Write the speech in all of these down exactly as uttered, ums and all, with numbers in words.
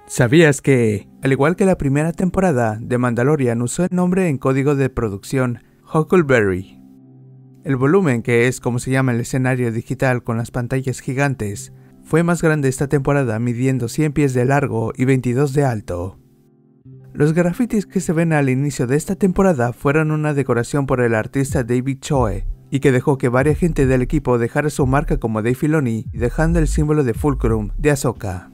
¿Sabías que, al igual que la primera temporada, The Mandalorian usó el nombre en código de producción Huckleberry? El volumen, que es como se llama el escenario digital con las pantallas gigantes, fue más grande esta temporada, midiendo cien pies de largo y veintidós de alto. Los grafitis que se ven al inicio de esta temporada fueron una decoración por el artista David Choe, y que dejó que varias gente del equipo dejara su marca como Dave Filoni, dejando el símbolo de Fulcrum de Ahsoka.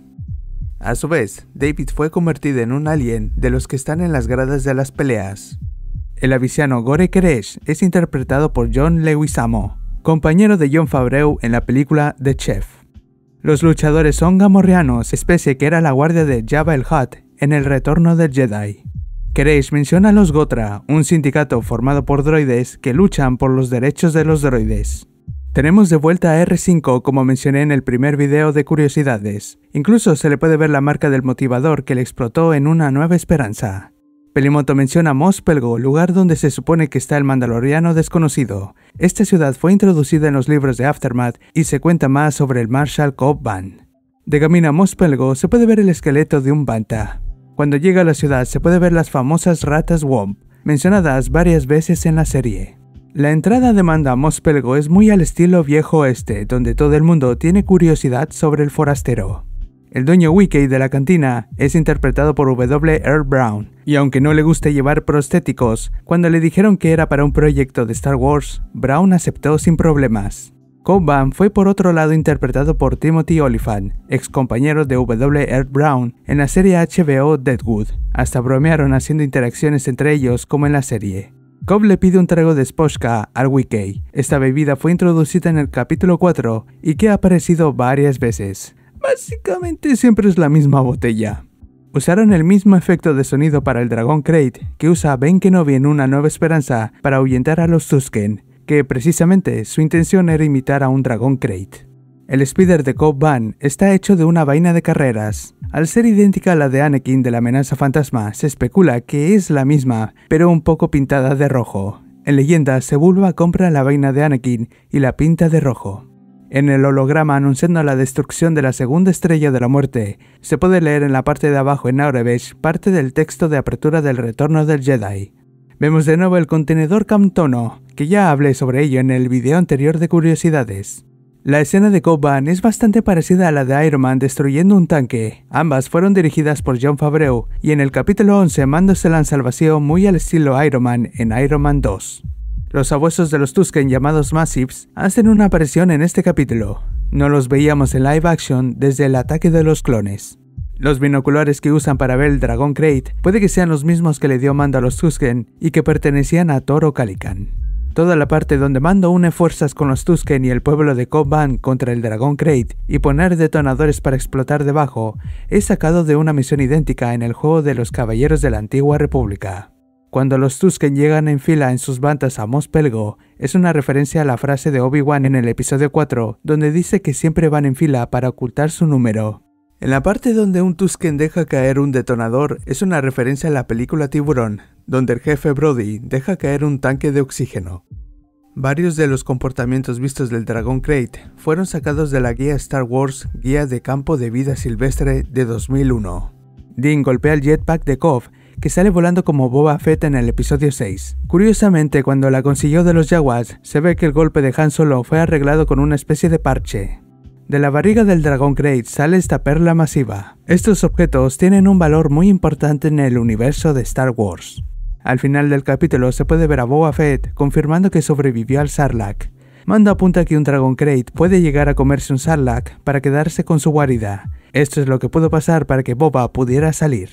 A su vez, David fue convertido en un alien de los que están en las gradas de las peleas. El aviciano Gore Koresh es interpretado por John Leguizamo, compañero de Jon Favreau en la película The Chef. Los luchadores son gamorreanos, especie que era la guardia de Jabba el Hutt en El Retorno del Jedi. Koresh menciona a los Gotra, un sindicato formado por droides que luchan por los derechos de los droides. Tenemos de vuelta a R cinco como mencioné en el primer video de curiosidades. Incluso se le puede ver la marca del motivador que le explotó en Una Nueva Esperanza. Pelimoto menciona Mos Pelgo, lugar donde se supone que está el Mandaloriano desconocido. Esta ciudad fue introducida en los libros de Aftermath y se cuenta más sobre el Marshal Cobb Vanth. De camino a Mos Pelgo se puede ver el esqueleto de un Bantha. Cuando llega a la ciudad se puede ver las famosas ratas Womp, mencionadas varias veces en la serie. La entrada de Mando a Mos Pelgo es muy al estilo viejo oeste, donde todo el mundo tiene curiosidad sobre el forastero. El dueño Wiki de la cantina es interpretado por W. Earl Brown, y aunque no le guste llevar prostéticos, cuando le dijeron que era para un proyecto de Star Wars, Brown aceptó sin problemas. Cobb Vanth fue por otro lado interpretado por Timothy Olyphant, ex compañero de W. Earl Brown en la serie H B O Deadwood. Hasta bromearon haciendo interacciones entre ellos como en la serie. Cobb le pide un trago de Spochka al Wiki. Esta bebida fue introducida en el capítulo cuatro y que ha aparecido varias veces. Básicamente siempre es la misma botella. Usaron el mismo efecto de sonido para el dragón Krayt que usa Ben Kenobi en Una Nueva Esperanza para ahuyentar a los Tusken, que precisamente su intención era imitar a un dragón Krayt. El speeder de Cobb Vanth está hecho de una vaina de carreras. Al ser idéntica a la de Anakin de la amenaza fantasma, se especula que es la misma, pero un poco pintada de rojo. En leyendas, Sebulba compra la vaina de Anakin y la pinta de rojo. En el holograma anunciando la destrucción de la segunda estrella de la muerte, se puede leer en la parte de abajo en Aurebesh parte del texto de apertura del Retorno del Jedi. Vemos de nuevo el contenedor Camtono, que ya hablé sobre ello en el video anterior de curiosidades. La escena de Cobb Vanth es bastante parecida a la de Iron Man destruyendo un tanque. Ambas fueron dirigidas por Jon Favreau, y en el capítulo once Mando se lanza al vacío muy al estilo Iron Man en Iron Man dos. Los sabuesos de los Tusken llamados Massives hacen una aparición en este capítulo. No los veíamos en live action desde el ataque de los clones. Los binoculares que usan para ver el dragón Krayt puede que sean los mismos que le dio Mando a los Tusken y que pertenecían a Toro Calican. Toda la parte donde Mando une fuerzas con los Tusken y el pueblo de Cobb Vanth contra el dragón Krayt y poner detonadores para explotar debajo es sacado de una misión idéntica en el juego de los Caballeros de la Antigua República. Cuando los Tusken llegan en fila en sus bantas a Mos Pelgo, es una referencia a la frase de Obi-Wan en el episodio cuatro, donde dice que siempre van en fila para ocultar su número. En la parte donde un Tusken deja caer un detonador es una referencia a la película Tiburón, donde el jefe Brody deja caer un tanque de oxígeno. Varios de los comportamientos vistos del dragón Krayt fueron sacados de la guía Star Wars Guía de Campo de Vida Silvestre de dos mil uno. Din golpea el jetpack de Cobb, que sale volando como Boba Fett en el episodio seis. Curiosamente, cuando la consiguió de los Jawas, se ve que el golpe de Han Solo fue arreglado con una especie de parche. De la barriga del dragón Krayt sale esta perla masiva. Estos objetos tienen un valor muy importante en el universo de Star Wars. Al final del capítulo se puede ver a Boba Fett confirmando que sobrevivió al Sarlacc. Mando apunta que un dragón Krayt puede llegar a comerse un Sarlacc para quedarse con su guarida. Esto es lo que pudo pasar para que Boba pudiera salir.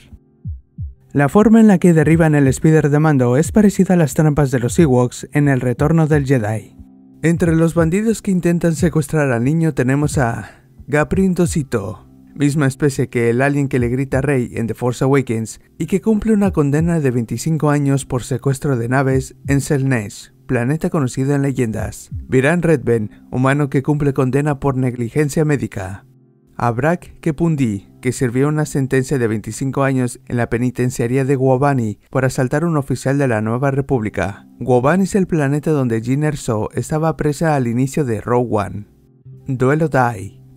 La forma en la que derriban el speeder de Mando es parecida a las trampas de los Ewoks en El Retorno del Jedi. Entre los bandidos que intentan secuestrar al niño tenemos a Gaprin Dosito, misma especie que el alien que le grita a Rey en The Force Awakens y que cumple una condena de veinticinco años por secuestro de naves en Selnesh, planeta conocido en leyendas. Viran Redben, humano que cumple condena por negligencia médica. A Brak Kepundi, que sirvió una sentencia de veinticinco años en la penitenciaría de Guobani por asaltar a un oficial de la Nueva República. Guobani es el planeta donde Jyn Erso estaba presa al inicio de Rogue One. Duelo Dai,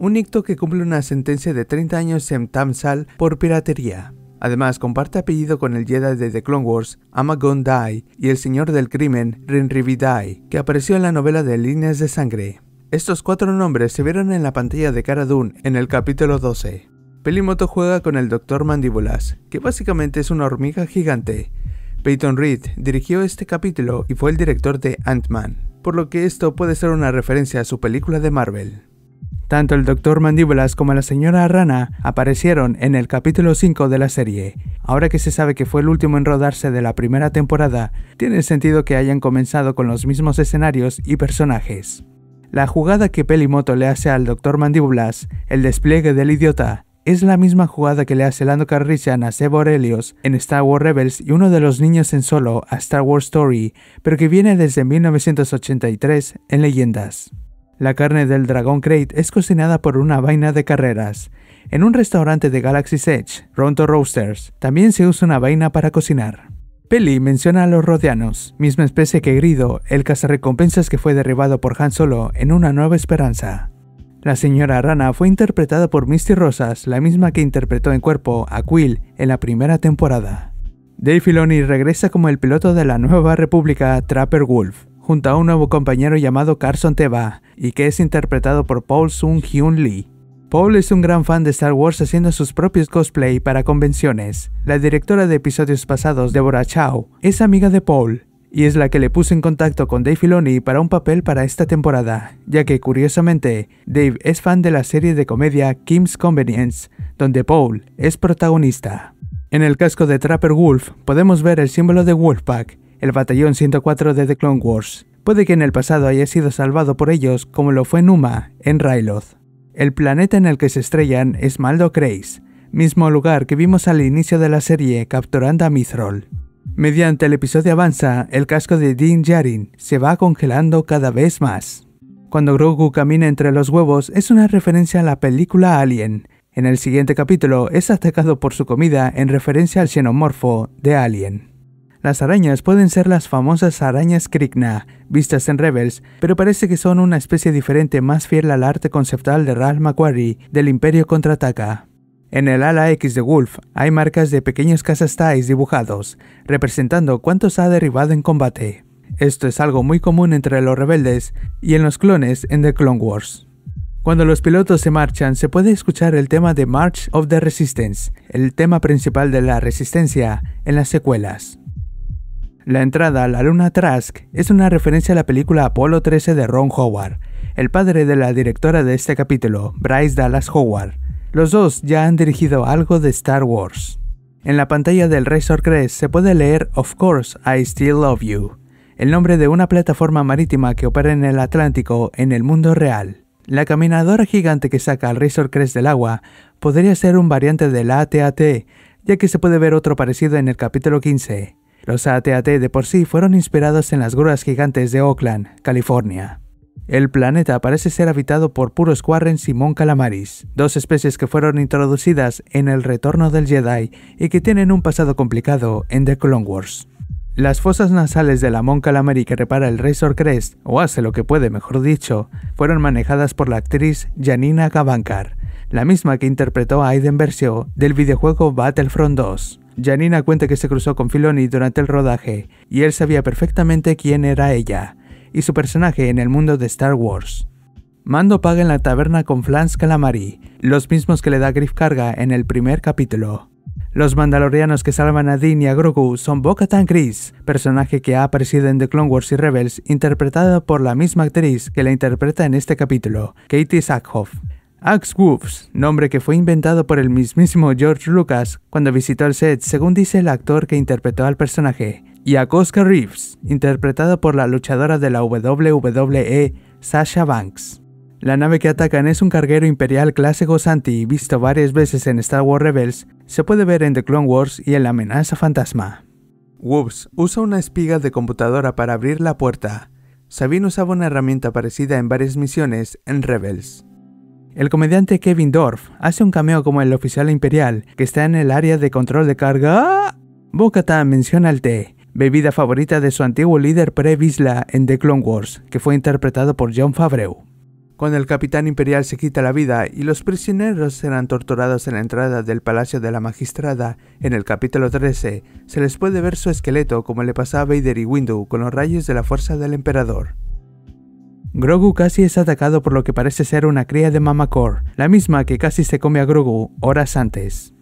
un nicto que cumple una sentencia de treinta años en Tamsal por piratería. Además, comparte apellido con el Jedi de The Clone Wars, Ama-Gon Dai, y el Señor del Crimen, Rinrivi Dai, que apareció en la novela de Líneas de Sangre. Estos cuatro nombres se vieron en la pantalla de Cara Dune en el capítulo doce. Pelimoto juega con el Doctor Mandíbulas, que básicamente es una hormiga gigante. Peyton Reed dirigió este capítulo y fue el director de Ant-Man, por lo que esto puede ser una referencia a su película de Marvel. Tanto el Doctor Mandíbulas como la Señora Rana aparecieron en el capítulo cinco de la serie. Ahora que se sabe que fue el último en rodarse de la primera temporada, tiene sentido que hayan comenzado con los mismos escenarios y personajes. La jugada que Pelimoto le hace al Doctor Mandíbulas, el despliegue del idiota, es la misma jugada que le hace Lando Calrissian a Zeb Orrelios en Star Wars Rebels y uno de los niños en Solo a Star Wars Story, pero que viene desde mil novecientos ochenta y tres en Leyendas. La carne del dragón Crate es cocinada por una vaina de carreras. En un restaurante de Galaxy's Edge, Ronto Roasters, también se usa una vaina para cocinar. Peli menciona a los Rodianos, misma especie que Grido, el cazarrecompensas que fue derribado por Han Solo en Una Nueva Esperanza. La Señora Rana fue interpretada por Misty Rosas, la misma que interpretó en cuerpo a Quill en la primera temporada. Dave Filoni regresa como el piloto de la Nueva República Trapper Wolf, junto a un nuevo compañero llamado Carson Teva, y que es interpretado por Paul Sun-Hyun Lee. Paul es un gran fan de Star Wars haciendo sus propios cosplay para convenciones. La directora de episodios pasados, Deborah Chow, es amiga de Paul, y es la que le puso en contacto con Dave Filoni para un papel para esta temporada, ya que curiosamente, Dave es fan de la serie de comedia Kim's Convenience, donde Paul es protagonista. En el casco de Trapper Wolf podemos ver el símbolo de Wolfpack, el batallón ciento cuatro de The Clone Wars. Puede que en el pasado haya sido salvado por ellos como lo fue Numa en Ryloth. El planeta en el que se estrellan es Maldo Kreis, mismo lugar que vimos al inicio de la serie capturando a Mithril. Mediante el episodio avanza, el casco de Din Djarin se va congelando cada vez más. Cuando Grogu camina entre los huevos es una referencia a la película Alien. En el siguiente capítulo es atacado por su comida en referencia al xenomorfo de Alien. Las arañas pueden ser las famosas arañas Krykna, vistas en Rebels, pero parece que son una especie diferente más fiel al arte conceptual de Ralph McQuarrie del Imperio Contraataca. En el ala X de Wolf hay marcas de pequeños cazastais dibujados, representando cuántos ha derribado en combate. Esto es algo muy común entre los rebeldes y en los clones en The Clone Wars. Cuando los pilotos se marchan, se puede escuchar el tema de March of the Resistance, el tema principal de la Resistencia en las secuelas. La entrada a la luna Trask es una referencia a la película Apolo trece de Ron Howard, el padre de la directora de este capítulo, Bryce Dallas Howard. Los dos ya han dirigido algo de Star Wars. En la pantalla del Razor Crest se puede leer Of Course I Still Love You, el nombre de una plataforma marítima que opera en el Atlántico en el mundo real. La caminadora gigante que saca al Razor Crest del agua podría ser un variante del A T A T, ya que se puede ver otro parecido en el capítulo quince. Los A T A T de por sí fueron inspirados en las grúas gigantes de Oakland, California. El planeta parece ser habitado por puros Quarrens y Mon Calamaris, dos especies que fueron introducidas en El Retorno del Jedi y que tienen un pasado complicado en The Clone Wars. Las fosas nasales de la Mon Calamari que repara el Razor Crest, o hace lo que puede mejor dicho, fueron manejadas por la actriz Janina Gavankar, la misma que interpretó a Aiden Versio del videojuego Battlefront dos. Janina cuenta que se cruzó con Filoni durante el rodaje, y él sabía perfectamente quién era ella, y su personaje en el mundo de Star Wars. Mando paga en la taberna con Flans Calamari, los mismos que le da Griff Karga en el primer capítulo. Los mandalorianos que salvan a Din y a Grogu son Bo-Katan Kryze, personaje que ha aparecido en The Clone Wars y Rebels, interpretada por la misma actriz que la interpreta en este capítulo, Katie Sackhoff. Axe Woofs, nombre que fue inventado por el mismísimo George Lucas cuando visitó el set, según dice el actor que interpretó al personaje, y a Koska Reeves, interpretada por la luchadora de la W W E, Sasha Banks. La nave que atacan es un carguero imperial clase Gozanti, visto varias veces en Star Wars Rebels, se puede ver en The Clone Wars y en La Amenaza Fantasma. Woofs usa una espiga de computadora para abrir la puerta. Sabine usaba una herramienta parecida en varias misiones en Rebels. El comediante Kevin Dorff hace un cameo como el oficial imperial que está en el área de control de carga. Bo-Katan menciona el té, bebida favorita de su antiguo líder pre-Vizsla en The Clone Wars, que fue interpretado por Jon Favreau. Cuando el capitán imperial se quita la vida y los prisioneros serán torturados en la entrada del Palacio de la Magistrada, en el capítulo trece, se les puede ver su esqueleto como le pasó a Vader y Windu con los rayos de la fuerza del emperador. Grogu casi es atacado por lo que parece ser una cría de Mama Core, la misma que casi se come a Grogu horas antes.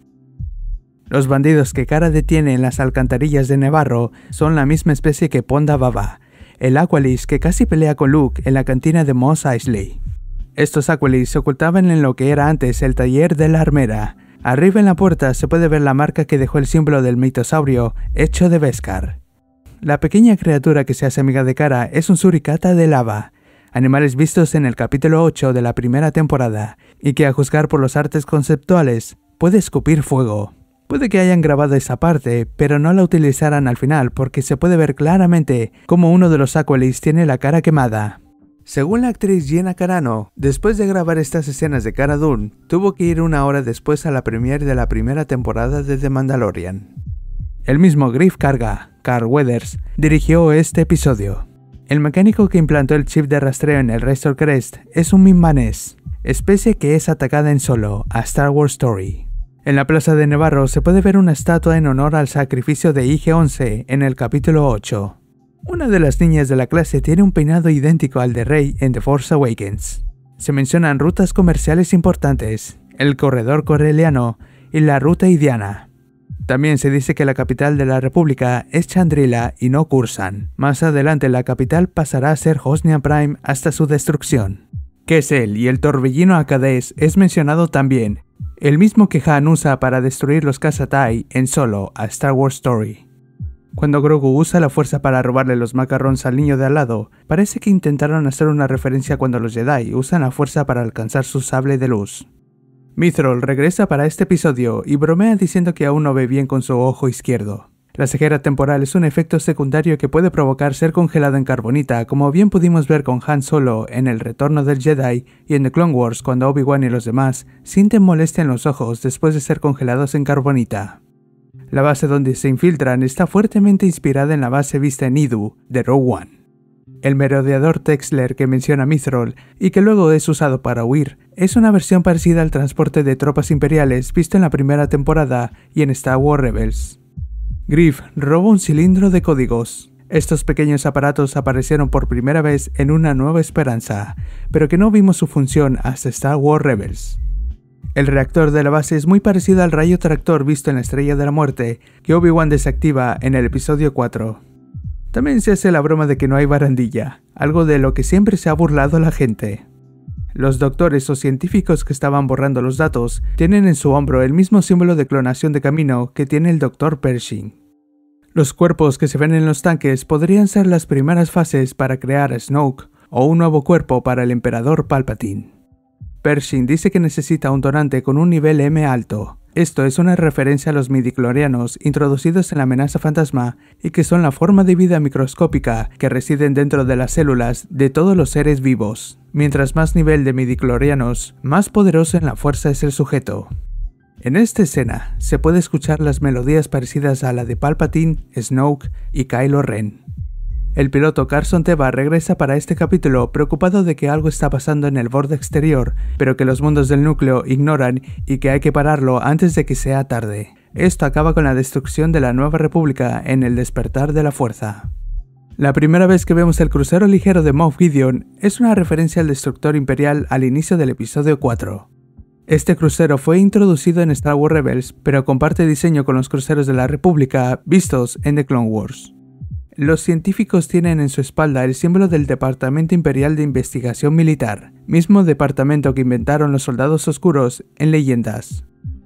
Los bandidos que Cara detiene en las alcantarillas de Nevarro son la misma especie que Ponda Baba, el Aqualish que casi pelea con Luke en la cantina de Mos Eisley. Estos Aqualish se ocultaban en lo que era antes el taller de la armera. Arriba en la puerta se puede ver la marca que dejó el símbolo del mitosaurio, hecho de Beskar. La pequeña criatura que se hace amiga de Cara es un suricata de lava, animales vistos en el capítulo ocho de la primera temporada, y que a juzgar por los artes conceptuales, puede escupir fuego. Puede que hayan grabado esa parte, pero no la utilizaran al final porque se puede ver claramente cómo uno de los Aqualish tiene la cara quemada. Según la actriz Gina Carano, después de grabar estas escenas de Cara Dune, tuvo que ir una hora después a la premiere de la primera temporada de The Mandalorian. El mismo Griff Karga, Carl Weathers, dirigió este episodio. El mecánico que implantó el chip de rastreo en el Razor Crest es un Minmanes, especie que es atacada en Solo, a Star Wars Story. En la plaza de Nevarro se puede ver una estatua en honor al sacrificio de I G once en el capítulo ocho. Una de las niñas de la clase tiene un peinado idéntico al de Rey en The Force Awakens. Se mencionan rutas comerciales importantes, el corredor coreliano y la ruta Idiana. También se dice que la capital de la República es Chandrila y no Coruscant. Más adelante la capital pasará a ser Hosnia Prime hasta su destrucción. Kessel y el torbellino Akades es mencionado también, el mismo que Han usa para destruir los Cazatai en Solo, a Star Wars Story. Cuando Grogu usa la fuerza para robarle los macarrons al niño de al lado, parece que intentaron hacer una referencia cuando los Jedi usan la fuerza para alcanzar su sable de luz. Mythrol regresa para este episodio y bromea diciendo que aún no ve bien con su ojo izquierdo. La ceguera temporal es un efecto secundario que puede provocar ser congelado en carbonita, como bien pudimos ver con Han Solo en El Retorno del Jedi y en The Clone Wars cuando Obi-Wan y los demás sienten molestia en los ojos después de ser congelados en carbonita. La base donde se infiltran está fuertemente inspirada en la base vista en Idu de Rogue One. El merodeador Texler que menciona Mythrol y que luego es usado para huir, es una versión parecida al transporte de tropas imperiales visto en la primera temporada y en Star Wars Rebels. Griff roba un cilindro de códigos. Estos pequeños aparatos aparecieron por primera vez en Una Nueva Esperanza, pero que no vimos su función hasta Star Wars Rebels. El reactor de la base es muy parecido al rayo tractor visto en la Estrella de la Muerte, que Obi-Wan desactiva en el episodio cuatro. También se hace la broma de que no hay barandilla, algo de lo que siempre se ha burlado la gente. Los doctores o científicos que estaban borrando los datos tienen en su hombro el mismo símbolo de clonación de camino que tiene el doctor Pershing. Los cuerpos que se ven en los tanques podrían ser las primeras fases para crear a Snoke o un nuevo cuerpo para el emperador Palpatine. Pershing dice que necesita un donante con un nivel M alto. Esto es una referencia a los midichlorianos introducidos en la amenaza fantasma y que son la forma de vida microscópica que residen dentro de las células de todos los seres vivos. Mientras más nivel de midichlorianos, más poderoso en la fuerza es el sujeto. En esta escena se puede escuchar las melodías parecidas a la de Palpatine, Snoke y Kylo Ren. El piloto Carson Teva regresa para este capítulo preocupado de que algo está pasando en el borde exterior, pero que los mundos del núcleo ignoran y que hay que pararlo antes de que sea tarde. Esto acaba con la destrucción de la Nueva República en el despertar de la fuerza. La primera vez que vemos el crucero ligero de Moff Gideon es una referencia al destructor imperial al inicio del episodio cuatro. Este crucero fue introducido en Star Wars Rebels, pero comparte diseño con los cruceros de la República vistos en The Clone Wars. Los científicos tienen en su espalda el símbolo del Departamento Imperial de Investigación Militar, mismo departamento que inventaron los soldados oscuros en Leyendas.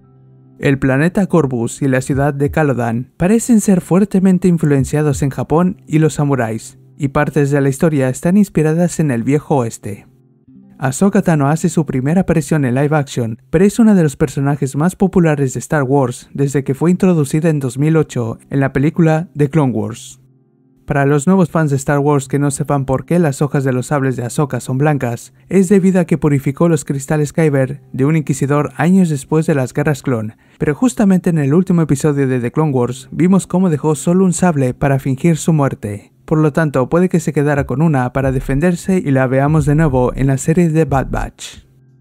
El planeta Corvus y la ciudad de Calodan parecen ser fuertemente influenciados en Japón y los samuráis, y partes de la historia están inspiradas en el viejo oeste. Ahsoka Tano hace su primera aparición en live action, pero es una de los personajes más populares de Star Wars desde que fue introducida en dos mil ocho en la película The Clone Wars. Para los nuevos fans de Star Wars que no sepan por qué las hojas de los sables de Ahsoka son blancas, es debido a que purificó los cristales Kyber de un inquisidor años después de las guerras clon, pero justamente en el último episodio de The Clone Wars vimos cómo dejó solo un sable para fingir su muerte. por lo tanto puede que se quedara con una para defenderse y la veamos de nuevo en la serie de Bad Batch.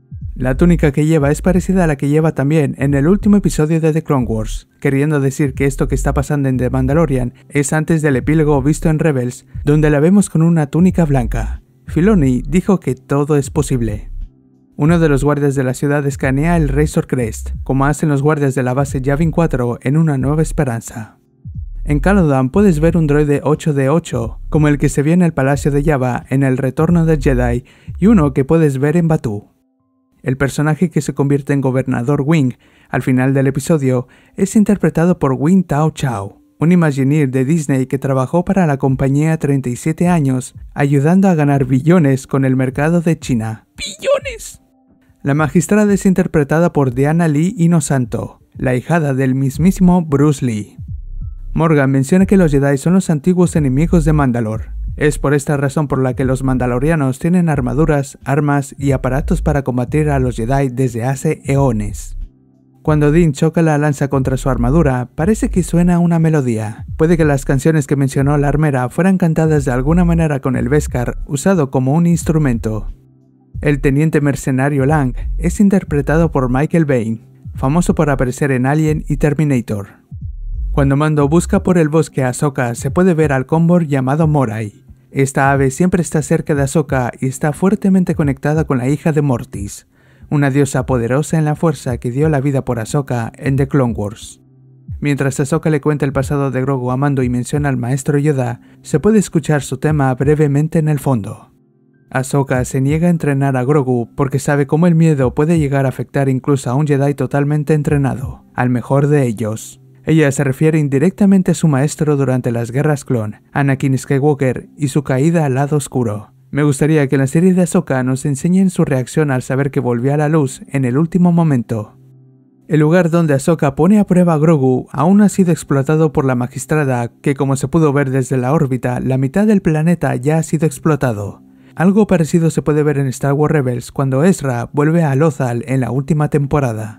La túnica que lleva es parecida a la que lleva también en el último episodio de The Clone Wars, queriendo decir que esto que está pasando en The Mandalorian es antes del epílogo visto en Rebels, donde la vemos con una túnica blanca. Filoni dijo que todo es posible. Uno de los guardias de la ciudad escanea el Razor Crest, como hacen los guardias de la base Yavin cuatro en Una Nueva Esperanza. En Calodan puedes ver un droide ocho de ocho, como el que se vio en el Palacio de Jabba en El Retorno del Jedi, y uno que puedes ver en Batuu. El personaje que se convierte en Gobernador Wing al final del episodio es interpretado por Wing Tao Chao, un Imagineer de Disney que trabajó para la compañía treinta y siete años, ayudando a ganar billones con el mercado de China. ¡Billones! La magistrada es interpretada por Diana Lee Inosanto, la hijada del mismísimo Bruce Lee. Morgan menciona que los Jedi son los antiguos enemigos de Mandalore. Es por esta razón por la que los mandalorianos tienen armaduras, armas y aparatos para combatir a los Jedi desde hace eones. Cuando Din choca la lanza contra su armadura, parece que suena una melodía. Puede que las canciones que mencionó la armera fueran cantadas de alguna manera con el Beskar usado como un instrumento. El teniente mercenario Lang es interpretado por Michael Biehn, famoso por aparecer en Alien y Terminator. Cuando Mando busca por el bosque a Ahsoka, se puede ver al cóndor llamado Morai. Esta ave siempre está cerca de Ahsoka y está fuertemente conectada con la hija de Mortis, una diosa poderosa en la fuerza que dio la vida por Ahsoka en The Clone Wars. Mientras Ahsoka le cuenta el pasado de Grogu a Mando y menciona al maestro Yoda, se puede escuchar su tema brevemente en el fondo. Ahsoka se niega a entrenar a Grogu porque sabe cómo el miedo puede llegar a afectar incluso a un Jedi totalmente entrenado, al mejor de ellos. Ella se refiere indirectamente a su maestro durante las guerras clon, Anakin Skywalker, y su caída al lado oscuro. Me gustaría que en la serie de Ahsoka nos enseñen su reacción al saber que volvió a la luz en el último momento. El lugar donde Ahsoka pone a prueba a Grogu aún ha sido explotado por la magistrada, que como se pudo ver desde la órbita, la mitad del planeta ya ha sido explotado. Algo parecido se puede ver en Star Wars Rebels cuando Ezra vuelve a Lothal en la última temporada.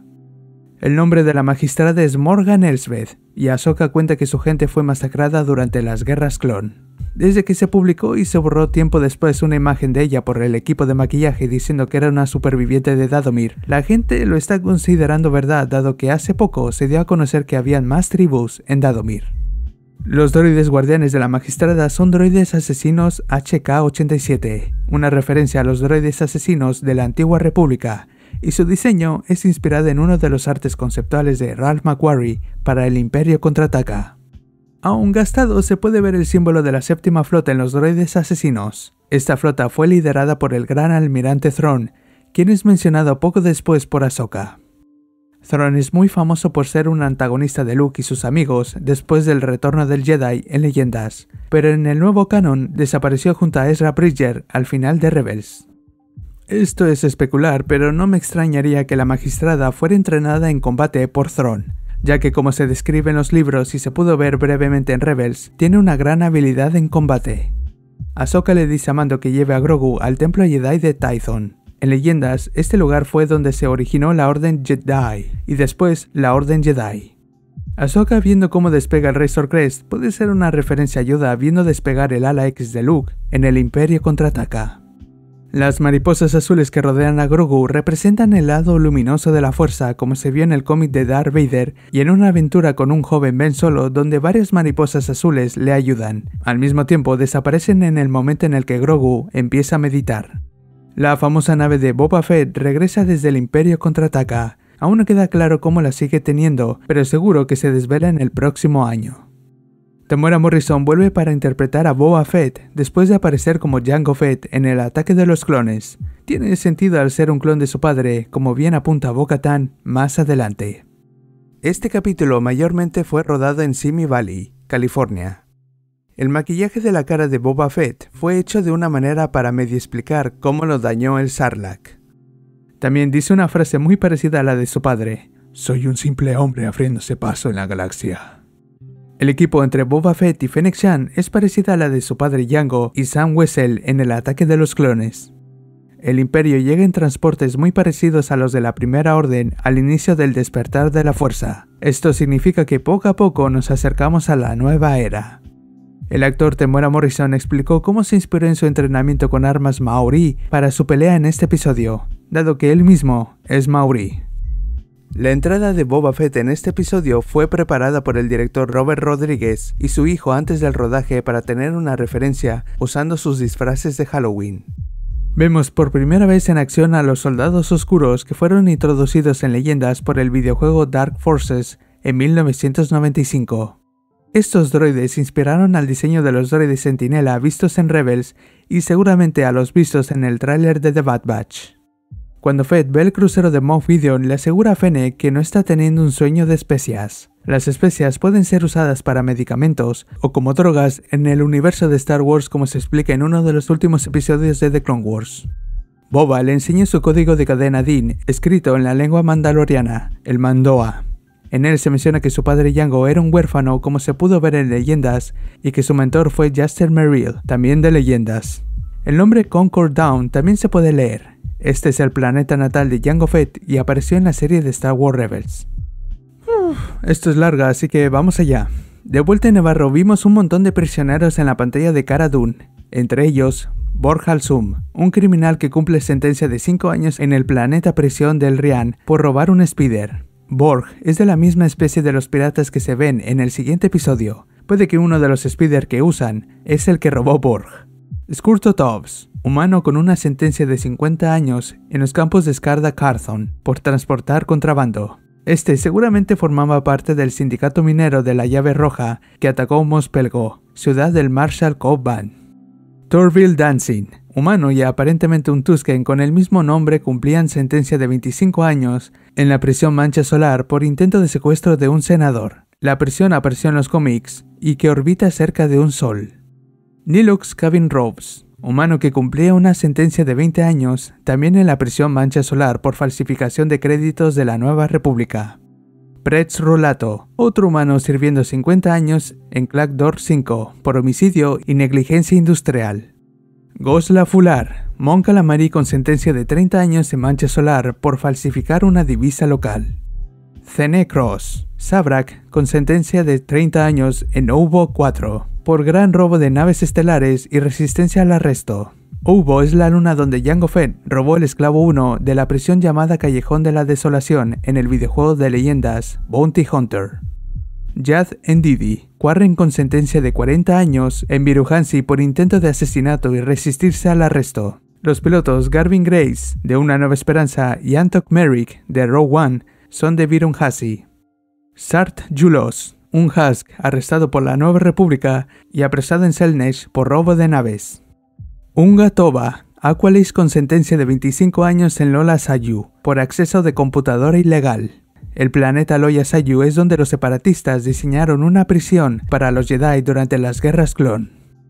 El nombre de la magistrada es Morgan Elsbeth, y Ahsoka cuenta que su gente fue masacrada durante las guerras clon. Desde que se publicó y se borró tiempo después una imagen de ella por el equipo de maquillaje diciendo que era una superviviente de Dathomir, la gente lo está considerando verdad dado que hace poco se dio a conocer que habían más tribus en Dathomir. Los droides guardianes de la magistrada son droides asesinos H K ochenta y siete, una referencia a los droides asesinos de la antigua república, y su diseño es inspirado en uno de los artes conceptuales de Ralph McQuarrie para El Imperio Contraataca. Aún gastado se puede ver el símbolo de la séptima flota en los droides asesinos. Esta flota fue liderada por el gran almirante Thrawn, quien es mencionado poco después por Ahsoka. Thrawn es muy famoso por ser un antagonista de Luke y sus amigos después del retorno del Jedi en Leyendas, pero en el nuevo canon desapareció junto a Ezra Bridger al final de Rebels. Esto es especular, pero no me extrañaría que la magistrada fuera entrenada en combate por Thrawn, ya que como se describe en los libros y se pudo ver brevemente en Rebels, tiene una gran habilidad en combate. Ahsoka le dice a Mando que lleve a Grogu al templo Jedi de Tython. En Leyendas, este lugar fue donde se originó la Orden Jedi, y después la Orden Jedi. Ahsoka viendo cómo despega el Razor Crest puede ser una referencia a Yoda viendo despegar el ala X de Luke en El Imperio Contraataca. Las mariposas azules que rodean a Grogu representan el lado luminoso de la fuerza como se vio en el cómic de Darth Vader y en una aventura con un joven Ben Solo donde varias mariposas azules le ayudan. Al mismo tiempo desaparecen en el momento en el que Grogu empieza a meditar. La famosa nave de Boba Fett regresa desde el Imperio Contraataca. Aún no queda claro cómo la sigue teniendo, pero seguro que se desvela en el próximo año. Temuera Morrison vuelve para interpretar a Boba Fett después de aparecer como Jango Fett en El Ataque de los Clones. Tiene sentido al ser un clon de su padre, como bien apunta Bo-Katan más adelante. Este capítulo mayormente fue rodado en Simi Valley, California. El maquillaje de la cara de Boba Fett fue hecho de una manera para medio explicar cómo lo dañó el Sarlacc. También dice una frase muy parecida a la de su padre: "Soy un simple hombre abriéndose paso en la galaxia". El equipo entre Boba Fett y Fennec Shand es parecida a la de su padre Jango y Sam Wessell en El Ataque de los Clones. El Imperio llega en transportes muy parecidos a los de la Primera Orden al inicio del despertar de la Fuerza. Esto significa que poco a poco nos acercamos a la nueva era. El actor Temuera Morrison explicó cómo se inspiró en su entrenamiento con armas maorí para su pelea en este episodio, dado que él mismo es maorí. La entrada de Boba Fett en este episodio fue preparada por el director Robert Rodríguez y su hijo antes del rodaje para tener una referencia usando sus disfraces de Halloween. Vemos por primera vez en acción a los soldados oscuros que fueron introducidos en Leyendas por el videojuego Dark Forces en mil novecientos noventa y cinco. Estos droides inspiraron al diseño de los droides Sentinela vistos en Rebels y seguramente a los vistos en el tráiler de The Bad Batch. Cuando Fett ve el crucero de Moff Gideon, le asegura a Fennec que no está teniendo un sueño de especias. Las especias pueden ser usadas para medicamentos o como drogas en el universo de Star Wars, como se explica en uno de los últimos episodios de The Clone Wars. Boba le enseña su código de cadena Din, escrito en la lengua mandaloriana, el Mandoa. En él se menciona que su padre Jango era un huérfano, como se pudo ver en Leyendas, y que su mentor fue Jaster Merrill, también de Leyendas. El nombre Concord Dawn también se puede leer. Este es el planeta natal de Jango Fett y apareció en la serie de Star Wars Rebels. Uf, esto es larga, así que vamos allá. De vuelta en Nevarro vimos un montón de prisioneros en la pantalla de Cara Dune, entre ellos Borg Halsum, un criminal que cumple sentencia de cinco años en el planeta prisión del Rian por robar un Speeder. Borg es de la misma especie de los piratas que se ven en el siguiente episodio. Puede que uno de los Speeder que usan es el que robó Borg. Skurto Tovs, humano con una sentencia de cincuenta años en los campos de Skarda Carthon por transportar contrabando. Este seguramente formaba parte del sindicato minero de la Llave Roja que atacó Mos Pelgo, ciudad del Marshal Cobb Band. Torville Dancing, humano y aparentemente un Tusken con el mismo nombre, cumplían sentencia de veinticinco años en la prisión Mancha Solar por intento de secuestro de un senador. La prisión apareció en los cómics y que orbita cerca de un sol. Nilux Cabin Robes, humano que cumplía una sentencia de veinte años, también en la prisión Mancha Solar por falsificación de créditos de la Nueva República. Pretz Rolato, otro humano sirviendo cincuenta años en Clackdoor cinco por homicidio y negligencia industrial. Gosla Fular, Mon Calamari con sentencia de treinta años en Mancha Solar por falsificar una divisa local. Cene Cross, Sabrak con sentencia de treinta años en Obo cuatro por gran robo de naves estelares y resistencia al arresto. Obo es la luna donde Jango Fett robó el esclavo uno de la prisión llamada Callejón de la Desolación en el videojuego de Leyendas Bounty Hunter. Yad Ndidi, Quarren con sentencia de cuarenta años en Viruhansi por intento de asesinato y resistirse al arresto. Los pilotos Garvin Grace, de Una Nueva Esperanza, y Antok Merrick, de Rogue One, son de Virunhasi. Sart Julos, un Husk arrestado por la Nueva República y apresado en Selnesh por robo de naves. Unga Toba, Aqualish con sentencia de veinticinco años en Lola Sayu, por acceso de computadora ilegal. El planeta Loya Sayu es donde los separatistas diseñaron una prisión para los Jedi durante las guerras clon.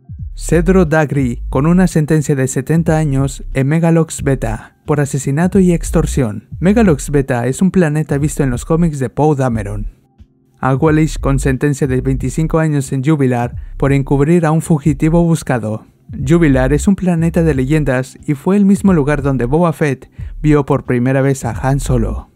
Cedro Dagri, con una sentencia de setenta años en Megalox Beta, por asesinato y extorsión. Megalox Beta es un planeta visto en los cómics de Poe Dameron. Aqualish con sentencia de veinticinco años en Jubilar por encubrir a un fugitivo buscado. Jubilar es un planeta de leyendas y fue el mismo lugar donde Boba Fett vio por primera vez a Han Solo.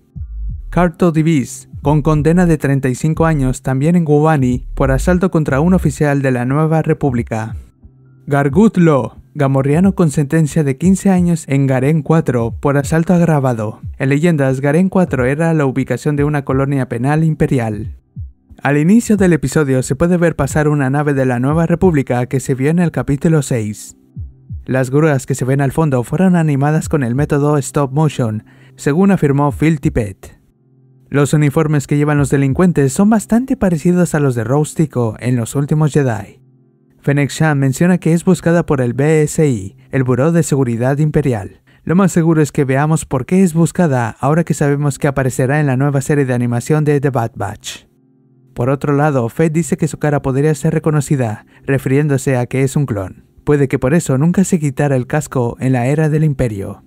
Carto Divis, con condena de treinta y cinco años también en Gubani por asalto contra un oficial de la Nueva República. Gargut Lo, gamorriano con sentencia de quince años en Garen cuatro por asalto agravado. En Leyendas, Garen cuatro era la ubicación de una colonia penal imperial. Al inicio del episodio se puede ver pasar una nave de la Nueva República que se vio en el capítulo seis. Las grúas que se ven al fondo fueron animadas con el método stop motion, según afirmó Phil Tippett. Los uniformes que llevan los delincuentes son bastante parecidos a los de Rose Tico en Los Últimos Jedi. Fennec Shand menciona que es buscada por el B S I, el Buró de Seguridad Imperial. Lo más seguro es que veamos por qué es buscada ahora que sabemos que aparecerá en la nueva serie de animación de The Bad Batch. Por otro lado, Fett dice que su cara podría ser reconocida, refiriéndose a que es un clon. Puede que por eso nunca se quitara el casco en la era del Imperio.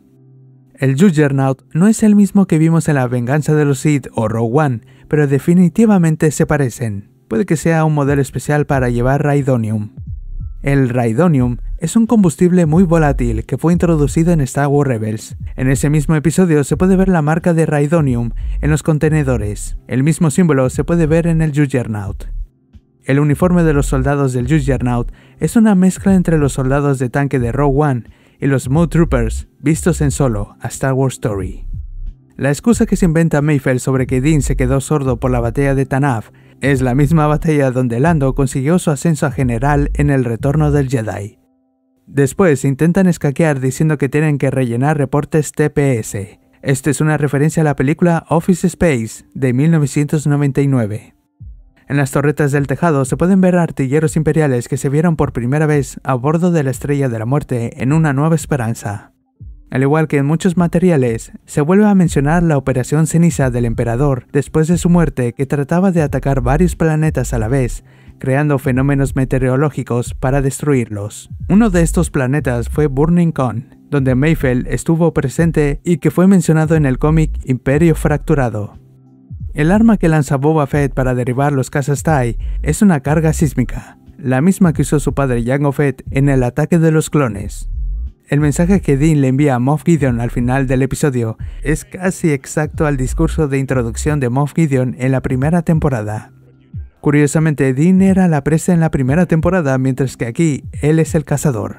El Juggernaut no es el mismo que vimos en La Venganza de los Sith o Rogue One, pero definitivamente se parecen. Puede que sea un modelo especial para llevar Rhydonium. El Rhydonium es un combustible muy volátil que fue introducido en Star Wars Rebels. En ese mismo episodio se puede ver la marca de Rhydonium en los contenedores. El mismo símbolo se puede ver en el Juggernaut. El uniforme de los soldados del Juggernaut es una mezcla entre los soldados de tanque de Rogue One y los Moon Troopers vistos en Solo, a Star Wars Story. La excusa que se inventa Mayfeld sobre que Dean se quedó sordo por la batalla de Tanaf es la misma batalla donde Lando consiguió su ascenso a general en El Retorno del Jedi. Después intentan escaquear diciendo que tienen que rellenar reportes T P S. Esta es una referencia a la película Office Space de mil novecientos noventa y nueve. En las torretas del tejado se pueden ver artilleros imperiales que se vieron por primera vez a bordo de la Estrella de la Muerte en Una Nueva Esperanza. Al igual que en muchos materiales, se vuelve a mencionar la Operación Ceniza del Emperador después de su muerte, que trataba de atacar varios planetas a la vez, creando fenómenos meteorológicos para destruirlos. Uno de estos planetas fue Burning Con, donde Mayfeld estuvo presente y que fue mencionado en el cómic Imperio Fracturado. El arma que lanza Boba Fett para derribar los cazas TIE es una carga sísmica, la misma que usó su padre Jango Fett en el ataque de los clones. El mensaje que Dean le envía a Moff Gideon al final del episodio es casi exacto al discurso de introducción de Moff Gideon en la primera temporada. Curiosamente, Dean era la presa en la primera temporada, mientras que aquí él es el cazador.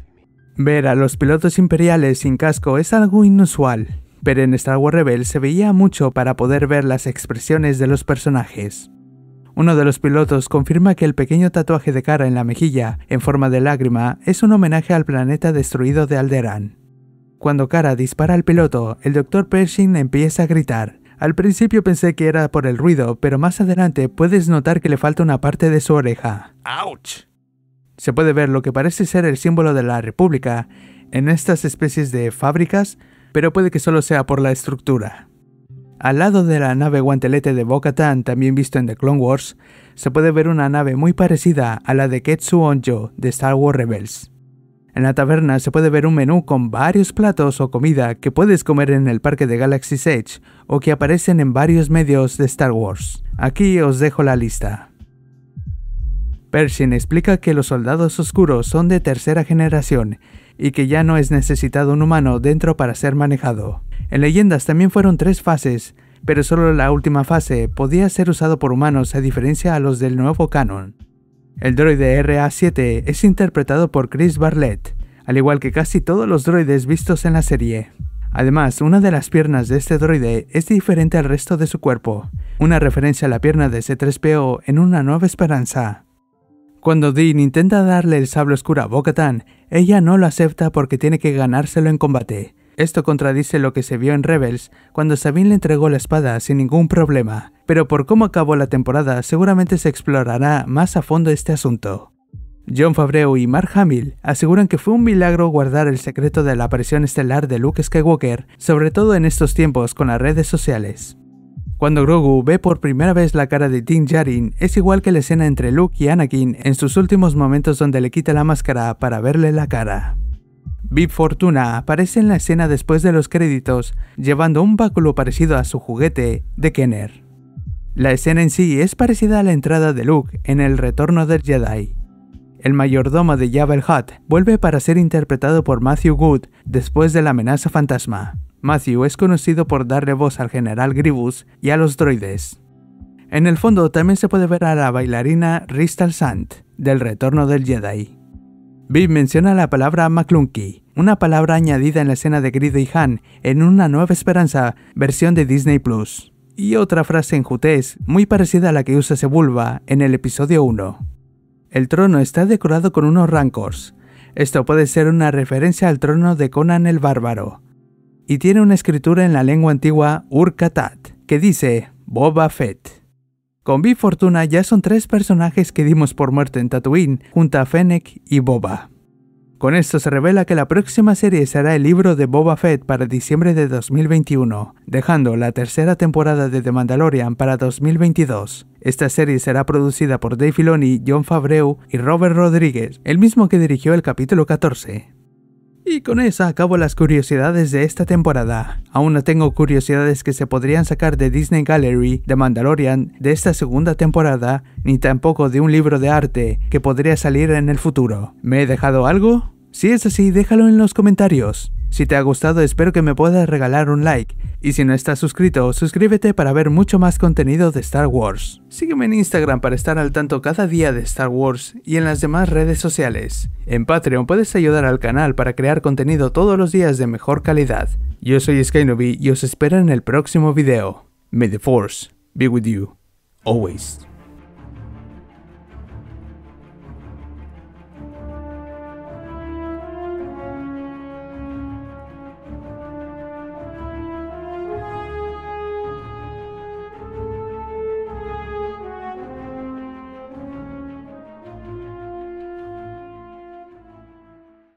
Ver a los pilotos imperiales sin casco es algo inusual, pero en Star Wars Rebels se veía mucho para poder ver las expresiones de los personajes. Uno de los pilotos confirma que el pequeño tatuaje de cara en la mejilla, en forma de lágrima, es un homenaje al planeta destruido de Alderaan. Cuando Cara dispara al piloto, el doctor Pershing empieza a gritar. Al principio pensé que era por el ruido, pero más adelante puedes notar que le falta una parte de su oreja. ¡Auch! Se puede ver lo que parece ser el símbolo de la República en estas especies de fábricas, pero puede que solo sea por la estructura. Al lado de la nave guantelete de Bo-Katan, también visto en The Clone Wars, se puede ver una nave muy parecida a la de Ketsu Onjo de Star Wars Rebels. En la taberna se puede ver un menú con varios platos o comida que puedes comer en el parque de Galaxy's Edge o que aparecen en varios medios de Star Wars. Aquí os dejo la lista. Pershing explica que los soldados oscuros son de tercera generación y que ya no es necesitado un humano dentro para ser manejado. En Leyendas también fueron tres fases, pero solo la última fase podía ser usado por humanos a diferencia a los del nuevo canon. El droide R A siete es interpretado por Chris Bartlett, al igual que casi todos los droides vistos en la serie. Además, una de las piernas de este droide es diferente al resto de su cuerpo, una referencia a la pierna de C tres P O en Una Nueva Esperanza. Cuando Dean intenta darle el sable oscuro a Bo-Katan, ella no lo acepta porque tiene que ganárselo en combate. Esto contradice lo que se vio en Rebels, cuando Sabine le entregó la espada sin ningún problema, pero por cómo acabó la temporada seguramente se explorará más a fondo este asunto. Jon Favreau y Mark Hamill aseguran que fue un milagro guardar el secreto de la aparición estelar de Luke Skywalker, sobre todo en estos tiempos con las redes sociales. Cuando Grogu ve por primera vez la cara de Din Djarin, es igual que la escena entre Luke y Anakin en sus últimos momentos donde le quita la máscara para verle la cara. Bib Fortuna aparece en la escena después de los créditos, llevando un báculo parecido a su juguete de Kenner. La escena en sí es parecida a la entrada de Luke en El Retorno del Jedi. El mayordomo de Jabba el Hutt vuelve para ser interpretado por Matthew Good después de la amenaza fantasma. Matthew es conocido por darle voz al general Grievous y a los droides. En el fondo también se puede ver a la bailarina Crystal Sant del Retorno del Jedi. Bib menciona la palabra McClunky, una palabra añadida en la escena de Greedo y Han en Una Nueva Esperanza, versión de Disney Plus, y otra frase en jutés muy parecida a la que usa Sebulba en el episodio uno. El trono está decorado con unos rancors. Esto puede ser una referencia al trono de Conan el Bárbaro. Y tiene una escritura en la lengua antigua Ur-Katat, que dice Boba Fett. Con Bib Fortuna ya son tres personajes que dimos por muerto en Tatooine, junto a Fennec y Boba. Con esto se revela que la próxima serie será el libro de Boba Fett para diciembre de dos mil veintiuno, dejando la tercera temporada de The Mandalorian para dos mil veintidós. Esta serie será producida por Dave Filoni, Jon Favreau y Robert Rodriguez, el mismo que dirigió el capítulo catorce. Y con eso acabo las curiosidades de esta temporada. Aún no tengo curiosidades que se podrían sacar de Disney Gallery de Mandalorian de esta segunda temporada, ni tampoco de un libro de arte que podría salir en el futuro. ¿Me he dejado algo? Si es así, déjalo en los comentarios. Si te ha gustado, espero que me puedas regalar un like, y si no estás suscrito, suscríbete para ver mucho más contenido de Star Wars. Sígueme en Instagram para estar al tanto cada día de Star Wars y en las demás redes sociales. En Patreon puedes ayudar al canal para crear contenido todos los días de mejor calidad. Yo soy Skynobi y os espero en el próximo video. May the Force be with you, always.